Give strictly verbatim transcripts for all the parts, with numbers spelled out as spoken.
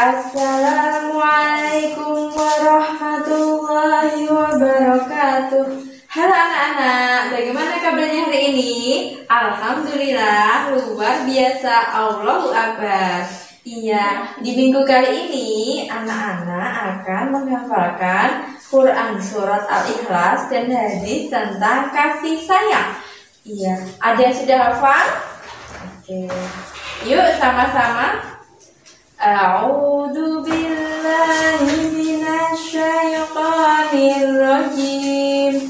Assalamualaikum warahmatullahi wabarakatuh. Halo anak-anak, bagaimana kabarnya hari ini? Alhamdulillah, luar biasa, Allahu Akbar. Iya, di minggu kali ini anak-anak akan menghafalkan Quran surat Al-Ikhlas dan hadis tentang kasih sayang. Iya, ada yang sudah hafal? Oke, yuk sama-sama. A'udzu billahi minasy syaithanir rajim.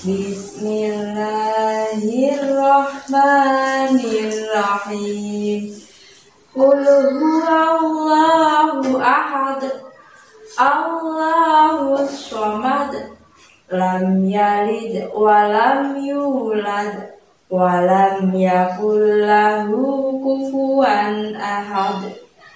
Bismillahirrahmanirrahim. Qul huwallahu ahad. Allahus shamad. Lam yalid wa lam yulad wa lam yakul lahu kufuwan ahad.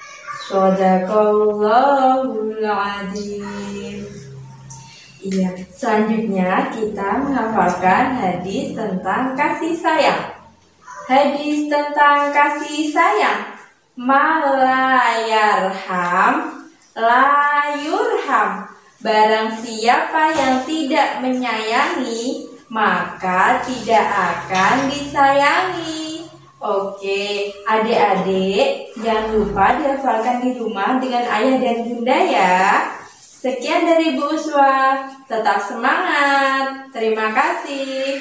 Shadaqallahul adzim. Iya, selanjutnya kita menghafalkan hadis tentang kasih sayang. Hadis tentang kasih sayang. Ma la yarham la yurham. Barang siapa yang tidak menyayangi, maka tidak akan disayangi. Oke, adik-adik jangan lupa dihafalkan di rumah dengan ayah dan bunda ya. Sekian dari Bu Uswa, tetap semangat. Terima kasih.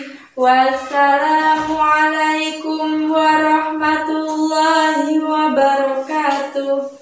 Wassalamualaikum warahmatullahi wabarakatuh.